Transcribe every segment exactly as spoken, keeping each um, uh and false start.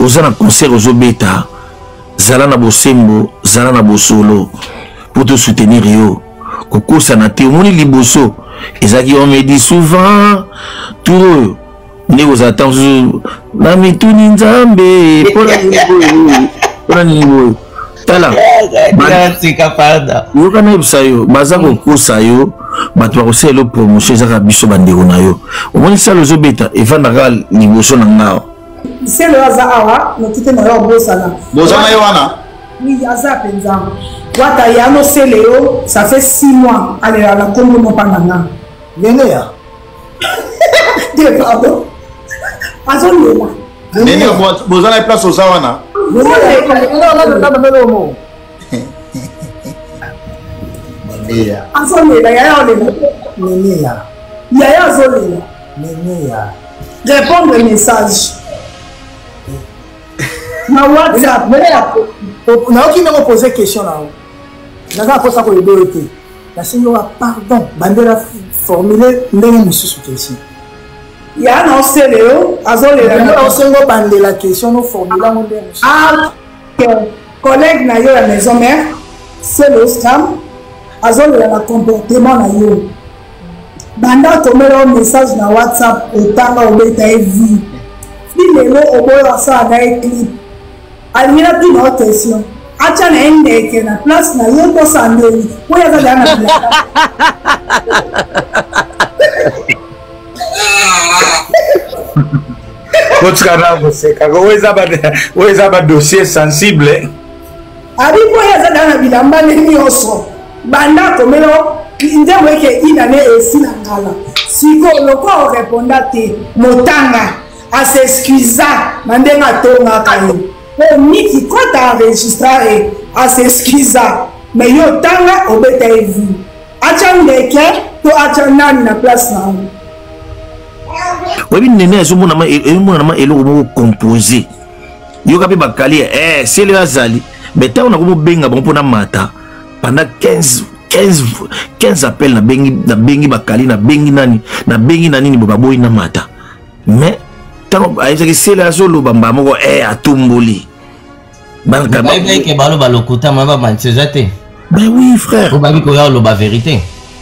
oza na concert ozobeta zala na bosembo zala na bosolo pour te soutenir yo kokosa na te omoni liboso ezaki on me dit souvent tout ne vous attend na mituni nzambe pona pona nibo tala merci kapada yo kana bisayo baza kokosa yo bato bakosela promotion ezaka biso bandeko na yo omoni sala ozobeta evandaka liboso na ngao c'est le hasard awa notite na yo bosala bosana yo wana oui hasard penza wata ya no seleo ça fait six mois allez la kombo no pananga nene ya de pardon azolela nene bosana place oza wana azolela yaya olela nene ya yaya azolela nene ya répondre message na WhatsApp naoki ndenge pose question na yo naza aposa koyeba yo te nasengi owa pardon bandela formule ndenge mosusu question ya na osele yo azolela osengi obandela question no formule yango ndenge mosusu collègue na yo ya maison mère c'est le scam azolela na comportement na yo banda tomela message na WhatsApp otanga obeta evi lelo oboyo asala na clip alina tina question acha na endeke na place na yo to sandeli oya za dana bila kotika na koseka koweza ba weza ba dossier sensible abi oya za dana bila mbane nyonso banda komelo ndemo eke inane esila ngala siko loko reponda te motanga à s'excuser mandenga tonga kayo o miki kota enregistrer à s'excuser mais yo tanga obeta evu acha ndeke to acha nani na place na webi nene azomona ma emona ma eloko moko composer yo kape bakali eh c'est le azali mais tant on a comme benga bon pour na mata pendant quinze quinze quinze appels na bengi na bengi bakali na bengi nani na bengi nani ni bobaboyi na mata mais tant ayaki sele azolo bamba moko eh atumboli banka ba ke balo balokota mamba manchezate ben oui frère obabi ko ya lo ba vérité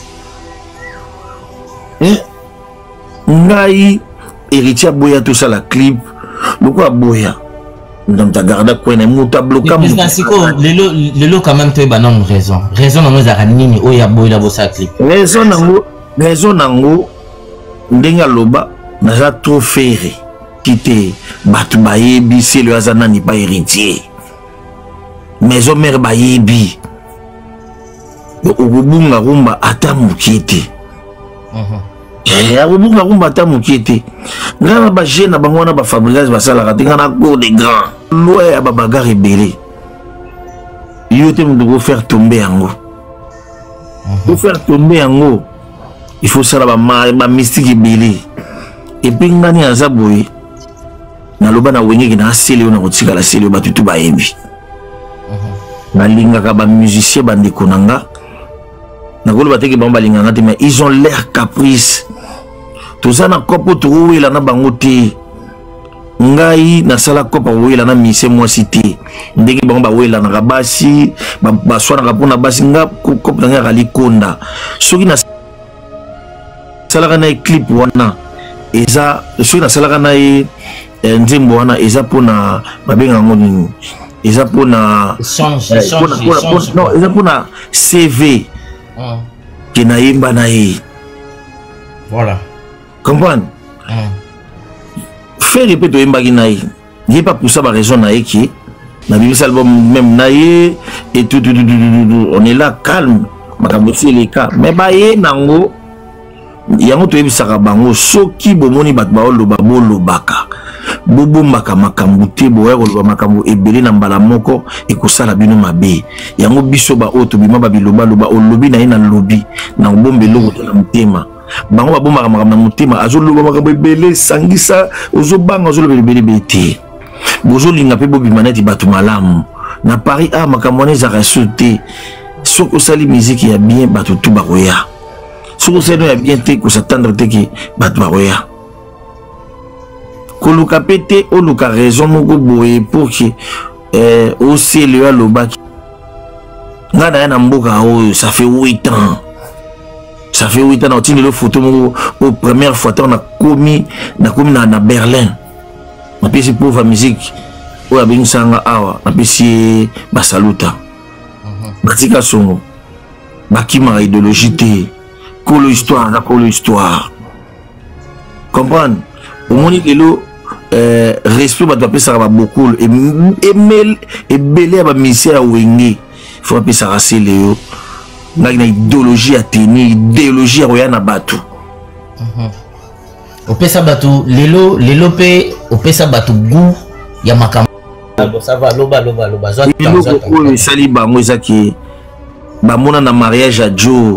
eh ngai héritier boya tout ça la clip loko aboya donc ta garda ko na muta bloka mu siko lelo lelo quand même te banon raison raison na ngeza nini oya boya bo sa clip raison nango raison nango ndenga loba naza trop ferré quitter batu bayebi c'est le azana ni pas héritier maison mère bayebi okubunga rumba ata mukiti eh okubunga rumba ata mukiti ngana ba jeune bango na ba fabricage basala katinga na cour des grands loin ya babaga rebelle yo te mdo faire tomber yango pour faire tomber yango il faut sala ba ba mystique ebele et puis ngani azaboye na loba na wengeki na aseli na kotika la seli ba tutu bayebi na linga ka ba musicien bandeko nanga na kolo bateki ba balinga ngati mais ils ont l'air caprice tout ça na kopo tuwela na bango te ngai na sala kopa wela na mise mwasi te ndenge bango ba wela na basi ba baswana ka pona basi nga kopa nga kali konda soki na sala kana clip wana eza soki na sala kana nzembo wana eza pona babenga ngoni eza pona change change non eza pona C V ki na yimba na ye voilà comprendre faire répéter yimba ki na ye n'est pas pour ça ba raison na ye ki na bibisa album même na ye et tout tout on est là calme makambo c'est les cas mais ba ye nango yango to yebisaka bango soki bomoni bato baoloba bolobaka bobombaka makambo te boya koloba makambo ebele na mbala moko ekosala bino mabe yango biso ba oyo tobima babiloba loba olobi na ye na lobi na obomba eloko to na motema bango babombaka makambo na motema azoloba makambo ebele sangisa ozobanga ozoloba ebele ebele te bozolinga mpe bobima neti bato malamu na Paris a makambo wana ezaka so te soki osali miziki ya bien bato tu bakoya soki osali ya bien te kosatandre te ke bato bakoya koluka pete oluka raison moko boye pour que euh aussi le aloba nga na na mboka oyo ça fait huit ans ça fait huit ans on le photo moko au première fois on a commis na commis na, na Berlin na pesi pauvre musique oyo abingsanga awa na pesi basaluta batika songo bakima idéologie te kolo histoire na kolo histoire comprendre au moni lelo euh respect ba doit pesa ba beaucoup et mel et belé ba misère ya wenge faut pesa rasser leo na idéologie à tenir idéologie ya na batu au pesa batu lelo lelo pe au pesa batu goût ya makambo ça va loba loba loba zo ko sali ba mo ezaki ba mona na mariage à Joe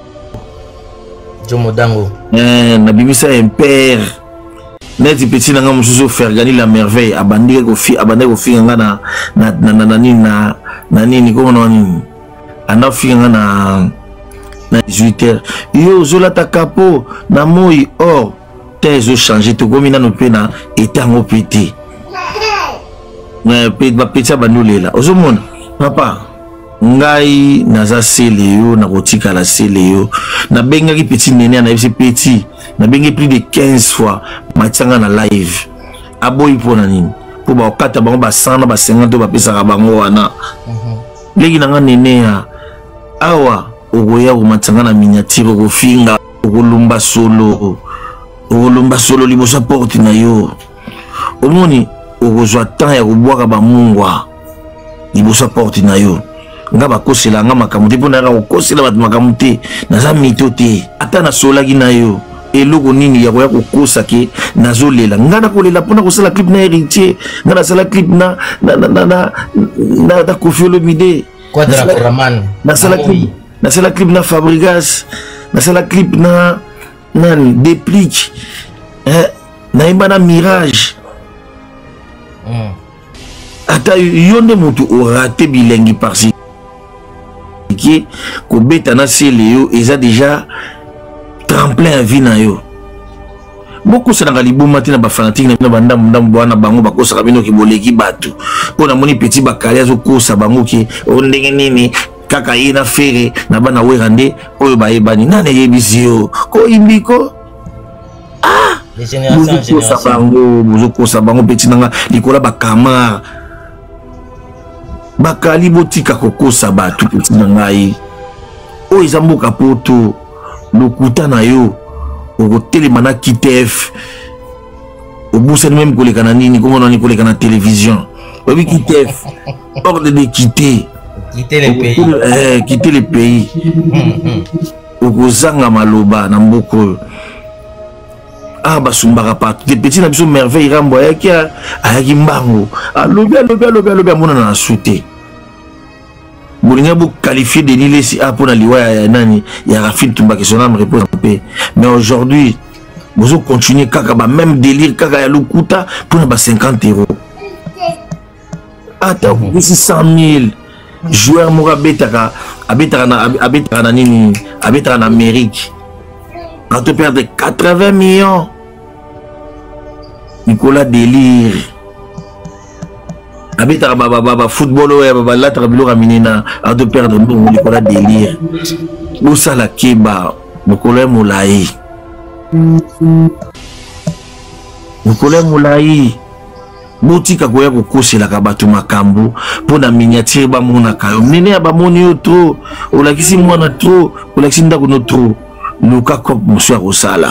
Joe Modango eh na bimisa impère net petit na ngam susu faire gagner la merveille abandike ko fi abandike ko fi nga na na na na nini na na nini ko na nini ana fi nga na na dix-huit heures yo zola ta capo na moi or tezo changer to komina no pena etango pété mais pe ba petit banulela ozomona papa ngai naza sele yo na kotika la sele yo na benga ki petit nene na yebisi petit na bengi plus de quinze fois matanga na live aboyi pona nini po ba okata bango ba cent na ba cinquante ba pesa ka bango wana leki nanga nene ya awa ogoya ko matanga na miniature ko finga ko lumba solo ko lumba solo libosa porte na yo omoni okozwa temps ya kobwaka ba mungwa libosa porte na yo nga bakosela nga makambo te mpona yaka kokosela bato makambo te naza mito te ata nasolaki na yo eloko nini ya koya kokosa ke nazolela nga nakolela mpona kosala clip na héritier nga nasala clip na na na na na Koffi Olomide nasala clip nasala clip na Fabregas nasala clip na nani Déplique naimba na Mirage ata yo nde motu orate bilengi parsi qui ko beta na sele yo eza déjà tremplin à vie na yo beaucoup ça na libuma tina ba fanatique na banda ndam bwana bango bakosa bino ki boleki batu pona moni petit bakali azo kosa bango ki o ndenge nini kaka ina fere na bana werande oyo bayebani nane yebisi yo ko imbiko ah les générations générations bango bozo kosa bango petit nanga likola ba kamara bakali botika kokosa batu petit na ngai o ezamboka poto lokuta na yo okotelema na kitef obusani même koleka na nini komona ni koleka na télévision obi kitef ordre de quitter quitter le pays eh quitter le pays okozanga maloba na mboko ah basumbaka partout des petits na biso merveille rambo ayaki ayaki mbango alobi alobi alobi alobi amona na souté bolinga bo qualifier de Nilesi a pour na liwa ya nani ya Rafine Tumba que son âme repose en paix mais aujourd'hui vous continuez kaka ba même délire kaka ya lukuta pour na ba cinquante euros attends ici cent mille joueur moko abetaka abetaka na abetaka na nini abetaka na Amérique quand tu perds quatre-vingts millions Nicolas délire abetaka baba baba football oya baba lata biloko minena a de perdre ndongo Nicolas délire bosala keba mokolo ya molai mokolo ya molai botika koya kokoselaka bato makambo mpona miniature bamonaka yo nene ya bamoni yo tro olakisi mwana tro olakisi ndako no tro luka cop mosu ya kosala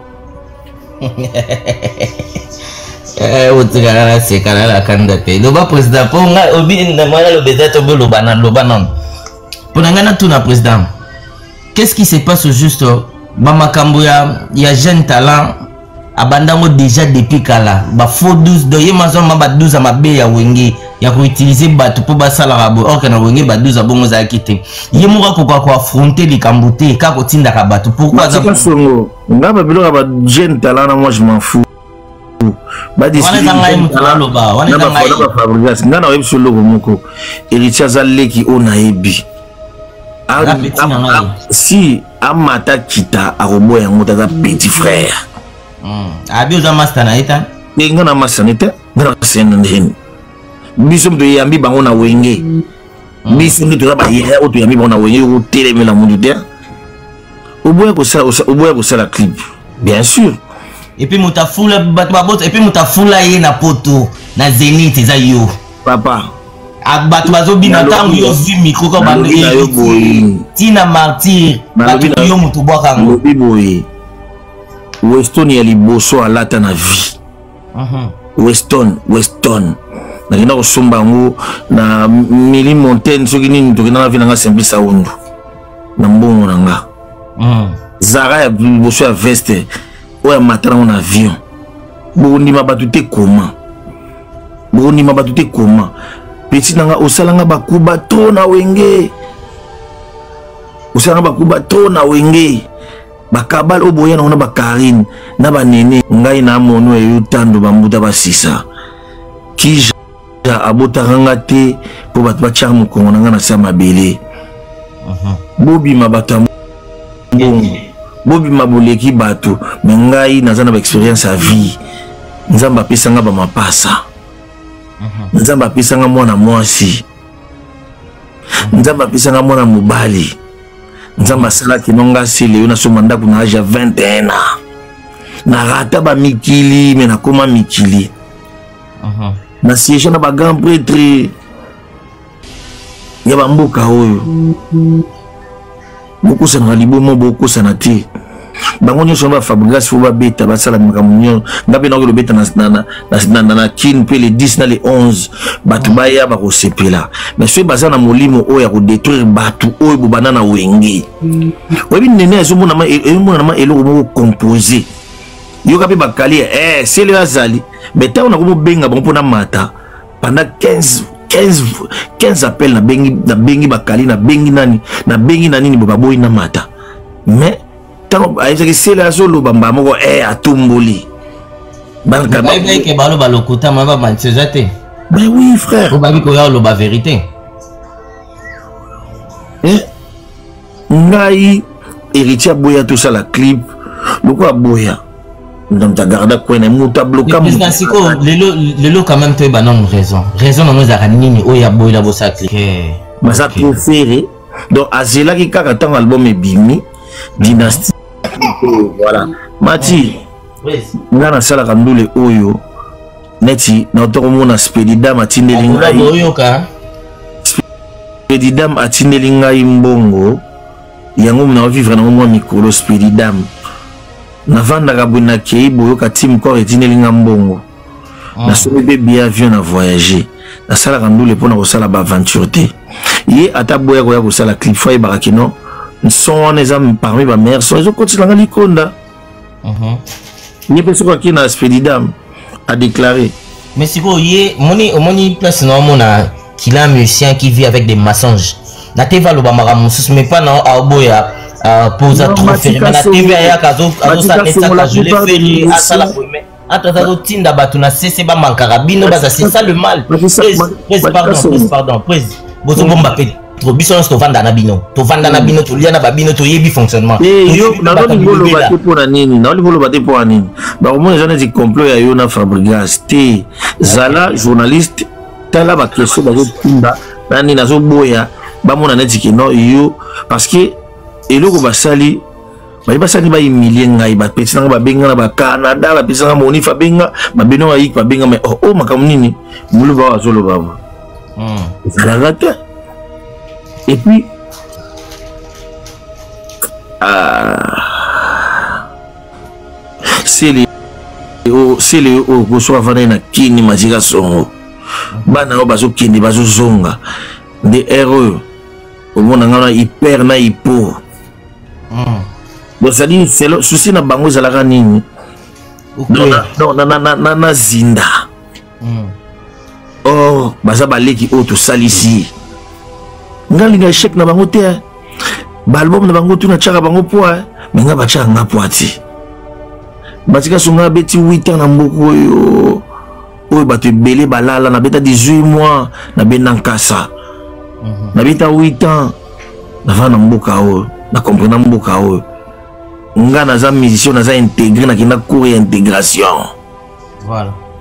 otikaka na sekala la kanda pe loba président mpo nga obi mwana lobeza to boloba na loba non mpona nga natuna président qu'est-ce qui se passe juste bamakambo ya ya jeune talent abandango déjà depuis kala ba faux douze do yema zoma ba douze mabe ya wenge ya ko utiliser bato po basala rabo or kana wenge ba douze bongo za kite yemuka ko ko affronter likambo te ka ko tinda ka bato pourquoi ça songo ngaba biloko ba jeune talent na moi je m'en fous ba discuter ngana web solo moko héritier zaleki onayebi si amata kita arobo yango tata petit frère abi oza master na eta nga na masani te nga na sene ndeni biso mto yambi bango na wenge biso ngi toza bayera oyo toyambi bango na wenge otelemela mundu te oboya kosala oboya kosala clip bien sûr et puis mutafula bato babota et puis mutafula ye na poto na Zénith eza yo papa bato bazobina ntango yo vi micro ko bando tina martyr bato yo mutu bwaka ngo lobi boye Weston ya liboso alata na vie Weston Weston nakenda kosomba yango na Mili Montaigne soki nini tokenda na vi nanga Simplisa Undu na mbongo na nga Zara ya liboso ya veste oyo matana na avion bondima bato te koma bondima bato te koma petit nanga osalanga bakuba to na wenge osalanga bakuba to na wenge bakabal oboya na bakarine na banene ngai na mono eyo tando bambuta basisa kija abotaranga te po bato batya mokongo nanga na sa mabele bobima bato mbongo bobima boleki bato me ngai naza na baexperience ya vie nzambe apesanga bamapasa nzambe apesanga mwana mwasi nzambe apesanga mwana mobali nzambe asalaki nonga sele yo nasoma ndako na age ya vingt et un ans narata bamikili me nakoma mikili na siège na bagrand prêtre ya bamboka oyo bokosana na libomo bokosana te bango nyonso na Fabregas fo babeta basala makambo nyonso nga mpe nakoki lobeta na kine mpe le dix na le onze bato baya bakosepela mais soki baza na molimo oyo ya kodétruire bato oyo bobanda na wenge oyebi nene ezomonanama eloko moko compose yoka mpe bakali eh sele oyo azali mais ntango nakomobenga bango mpona mata pendant quinze quinze appels nabengi bakali nabengi nani nabengi na nini baboyi na mata mais tango ayezaki sele azoloba mbaa moko e atumboli bayebeke baloba lokuta ma bamantieza te ben oui frère obabi koya oloba vérité ngai héritier aboya tosala clip loko aboya donc ta garda kwene muta bloka mu siko lelo lelo quand même toi banon raison raison non ezaka nini oya boya bosa clip baza préféré donc azelaki kaka tango album ebimi dynastie voilà mati nga nasalaka ndule oyo neti naotokomona spedidam atindeli ngai spedidam atindeli ngai mbongo yango naovivre nango mwa mikolo spedidam navandaka boye nakei boyoka tim corps etindeli nga mbongo nasomi mpe bie avion na voyager nasalaka ndule mpona kosala baaventure te ye ata boya koya kosala clip fo ayebaka kino son wana eza parmi ba meilleur son ezokotilanga likonda ye mpe soki aki na spedidam adéclaré mais sikoyo ye moni omoni place na omona qu'il a un musicien qui vit avec des mensonges na tv aloba makambo mosusu mais pas na aoboya posa trop ferme na tv ayaka azosanetaka je l'ai fait asala boyeme ata azotinda bato na sese bamankaka bino baza c'est ça le mal prise pardon prise pardon prise bozobomba pe trop biso nyonso tovanda na bino tovanda na bino tolia na babino toyebi fonctionnement naolingi oloba te mpo na nini naolingi oloba te mpo na nini bakomona eza neti complot ya yo na Fabregas te zala journaliste tala bakestio bazotinda na nini azoboya bamona neti kino yo parce que eloko basali bayi basali bahumilie ngai bapesi nanga babenga na bacanada bapesi nanga monif babenga babeno bayiki babenga mais oh makambo nini moloba oyo azoloba bo ezalaka te. Et puis, c'est les c'est les au soit vana na kini mazika songo bana o bazo kini bazo zonga des erreurs au monde ngana hyper na hypo bon ça dit c'est le souci na bango zalaka nini non non na na na na zinda oh baza baleki o to salisi ngalinga échec na bango te ba album na bango tu na tchaka bango poa mais nga ba tchaka nga poa ti batika songa beti huit ans na mboko yo oyo bato ebele balala na beta dix-huit mois na benankasa na beta huit ans na va na mboka oyo na comprendre mboka oyo nga naza musicien naza intégré na kina cours ya intégration voilà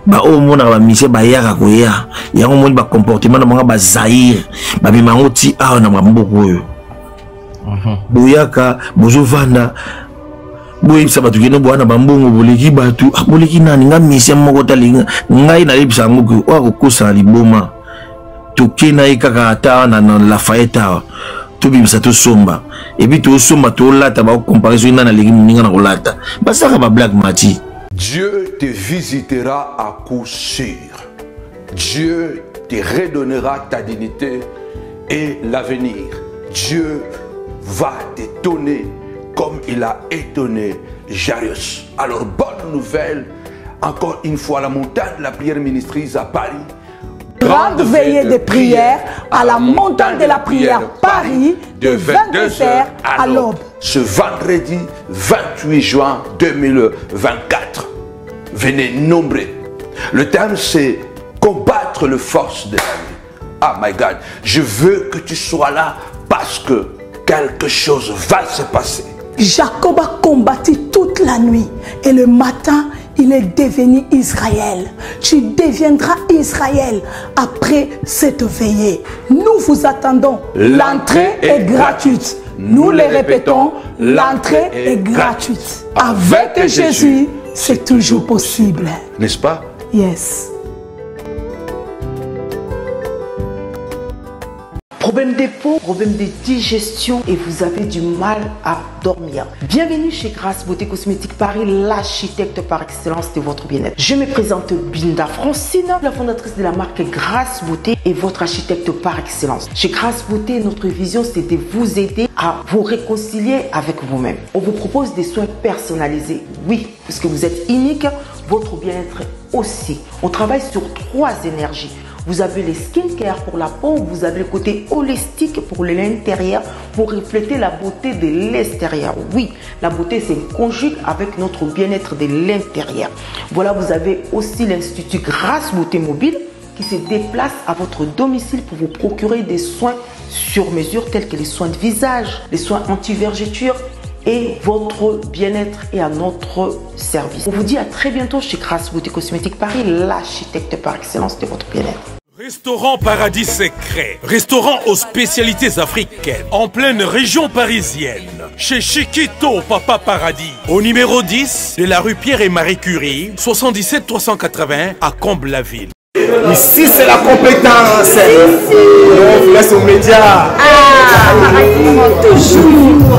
ba o mona ba mise ba yaka koya yango moni ba comportement na manga ba zaire ba bimango ti a na mamboko oyo boyaka bozo vanda boyi sa batu kino bwana bambongo boleki batu boleki nani nga mise moko talinga ngai na libisa ngoko wa kokosa liboma tokena ikaka ata na la faeta to bimisa to somba et puis to somba to lata ba comparaison na leki muninga na kolata basaka ba black mati. Dieu te visitera à coup sûr. Dieu te redonnera ta dignité et l'avenir. Dieu va t'étonner comme il a étonné Jairus. Alors, bonne nouvelle, encore une fois, la montagne de la prière ministrise à Paris. Grande veillée de prière à la montagne de la prière Paris de vingt-deux heures à l'aube. Ce vendredi vingt-huit juin deux mille vingt-quatre. Venez nombreux. Le thème c'est combattre les forces de la vie. Ah my God, je veux que tu sois là parce que quelque chose va se passer. Jacob a combattu toute la nuit et le matin il est devenu Israël. Tu deviendras Israël après cette veillée. Nous vous attendons. L'entrée est gratuite. Nous le répétons, l'entrée est gratuite. Avec Jésus, c'est toujours possible. N'est-ce pas? Yes. Problème de peau, problème de digestion et vous avez du mal à dormir. Bienvenue chez Grâce Beauté Cosmétique Paris, l'architecte par excellence de votre bien-être. Je me présente Binda Francine, la fondatrice de la marque Grâce Beauté et votre architecte par excellence. Chez Grâce Beauté, notre vision c'est de vous aider à vous réconcilier avec vous-même. On vous propose des soins personnalisés, oui, parce que vous êtes unique, votre bien-être aussi. On travaille sur trois énergies. Vous avez les skincare pour la peau, vous avez le côté holistique pour l'intérieur, pour refléter la beauté de l'extérieur. Oui, la beauté c'est conjugue avec notre bien-être de l'intérieur. Voilà, vous avez aussi l'Institut Grâce Beauté Mobile qui se déplace à votre domicile pour vous procurer des soins sur mesure tels que les soins de visage, les soins anti-vergeture et votre bien-être est à notre service. On vous dit à très bientôt chez Grâce Beauté Cosmétique Paris, l'architecte par excellence de votre bien-être. Restaurant Paradis Secret, restaurant aux spécialités africaines, en pleine région parisienne, chez Chiquito Papa Paradis, au numéro dix de la rue Pierre et Marie Curie, soixante-dix-sept trois cent quatre-vingts à Comble-la-Ville. Ici c'est la compétence. On vous laisse aux médias. Ah, toujours.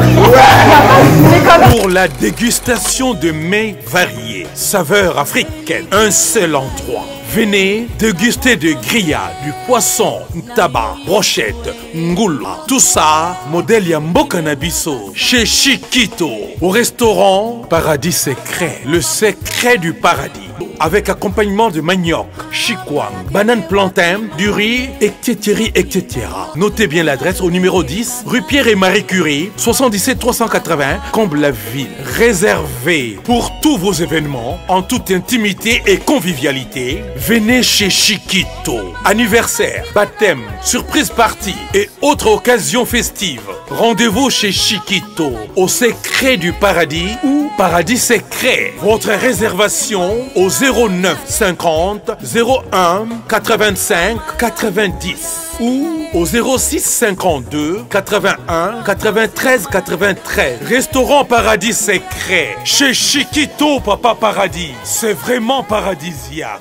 Ouais. Pour la dégustation de mets variés, saveurs africaines, un seul endroit. Venez déguster de grillades, du poisson, tabac, brochette, ngoula. Tout ça, modèle Yamboka Nabiso, chez Chiquito, au restaurant Paradis Secret, le secret du paradis. Avec accompagnement de manioc, chikwang, banane plantain, du riz, et cetera et cetera. Notez bien l'adresse au numéro dix, rue Pierre et Marie Curie, soixante-dix-sept trois cent quatre-vingts, Comble-la-Ville. Réservé pour tous vos événements, en toute intimité et convivialité. Venez chez Chiquito. Anniversaire, baptême, surprise party et autres occasions festives. Rendez-vous chez Chiquito, au secret du paradis ou Paradis Secret. Votre réservation au zéro neuf cinquante zéro un quatre-vingt-cinq quatre-vingt-dix ou au zéro six cinquante-deux quatre-vingt-un quatre-vingt-treize quatre-vingt-treize. Restaurant Paradis Secret chez Chiquito Papa Paradis. C'est vraiment paradisiaque.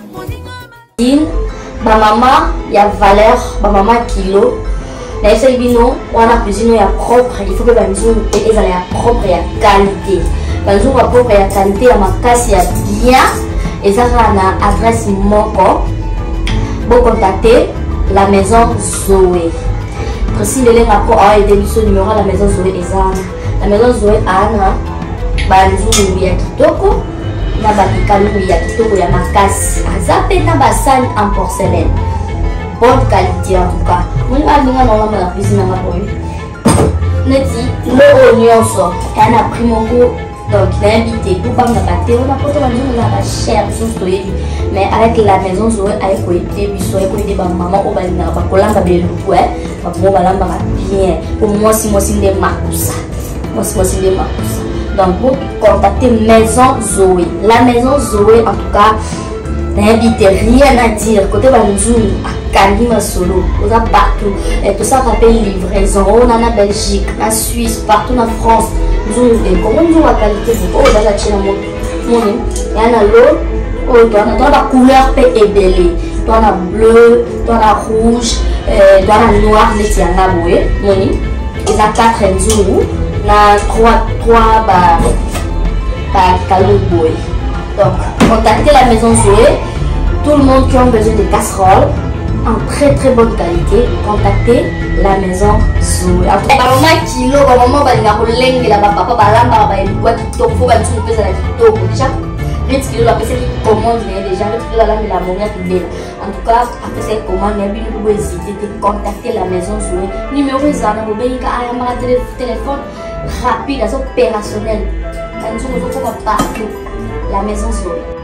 Ma maman, il y a valeur, ma maman kilo. Mais c'est bino, on a cuisine ya propre, il faut que la maison est ya propre et ya qualité. La maison ya propre et ya qualité, ya makasi ya bien. Et ça na adresse moko. Vous contactez la maison Zoé. Précis le lien rapport a été mis sur le numéro de la maison Zoé Ezana. La maison Zoé Anna, banzu ya kitoko. Na bakikalu ya kitoko ya makasi. Azape na basani en porcelaine. Bonne qualité en tout cas. Nous allons dans la cuisine à ma pomme. Neti, le oignon sort. Et on a pris mon goût. Donc, il a invité tout comme la bâtée. On a porté la maison, on a la chair, mais avec la maison, on a été bisous, on a été maman, on a été là, on a été là, bien. Pour moi, si moi, c'est des marques. Moi, si moi, c'est des marques. Donc, vous contactez Maison Zoé. La Maison Zoé, en tout cas, n'habite rien à dire. Côté Banzou, à Kalima Solo, on a partout. Et tout ça rappelle livraison. On a en Belgique, en Suisse, partout en France. Nous avons comment nous avons la qualité de l'eau dans la Chine. Il y a l'eau, il y a la couleur ébellée. Il y a bleu, il y a rouge, il y a noir, il y a la bouée. Il y a quatre nzou, il y a trois, trois, bah, bah, calou bouée. Donc, contactez la maison Zoé. Tout le monde qui a besoin de casseroles en très très bonne qualité, contactez la maison Zoé. Après, maman kilo, maman va venir au lengue là, papa va lamba, va y quoi qui tombe, faut va tout peser la kilo déjà. vingt kilos, après c'est qui commande déjà, vingt kilos là, mais la monnaie qui belle. En tout cas, après cette commande, il y a une nouvelle hésiter de contacter la maison Zoé. Numéro zana, vous voyez qu'à un téléphone rapide, opérationnel. Quand nous nous partout. La maison Zoé.